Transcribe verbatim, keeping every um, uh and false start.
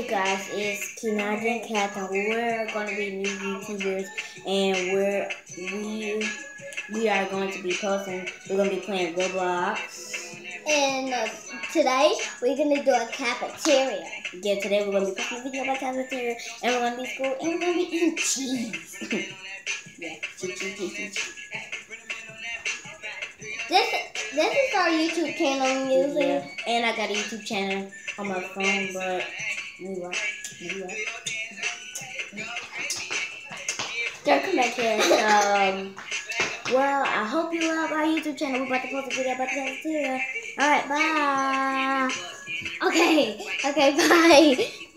guys, it's Kinaj and Kat, and we're going to be new YouTubers, and we're we we are going to be posting. We're going to be playing Roblox. And uh, today we're gonna do a cafeteria. Yeah, today we're going to be posting a video about cafeteria, and we're going to be school, and we're going to be eating cheese. Yeah, cheese, cheese, cheese, cheese. This this is our YouTube channel I'm using. Yeah, and I got a YouTube channel on my phone, but we what? We what? Don't come back here. Um, well, I hope you love our YouTube channel. We're about to post a video about the cafeteria. Alright, bye. Okay, okay, bye.